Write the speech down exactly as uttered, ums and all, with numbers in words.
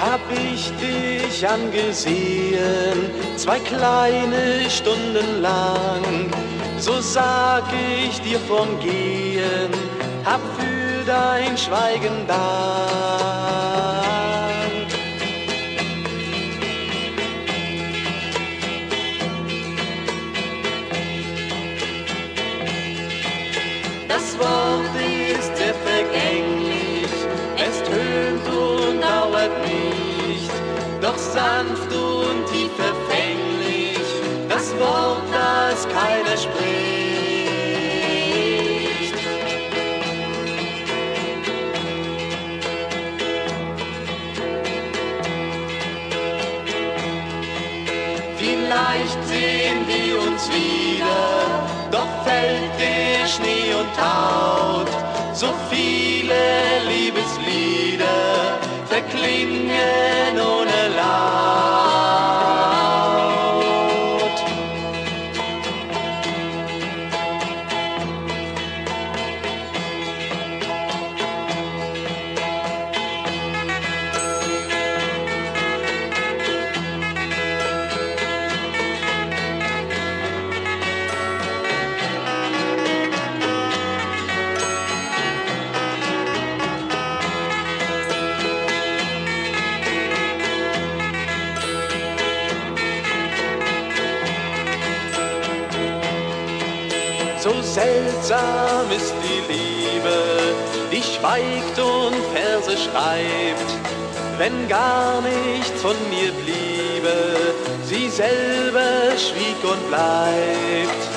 hab ich dich angesehen, zwei kleine Stunden lang. So sag ich dir vom Gehen, hab für dein Schweigen Dank. Das Wort ist sehr vergänglich, es tönt und dauert nicht, doch sanft und tief verfänglich, das Wort, das keiner spricht. Vielleicht sehen wir uns wieder, doch fällt der Schnee und taut. So viele Liebeslieder verklingen ohne Laut. So seltsam ist die Liebe, die schweigt und Verse schreibt, wenn gar nichts von mir bliebe, sie selber schwieg und bleibt.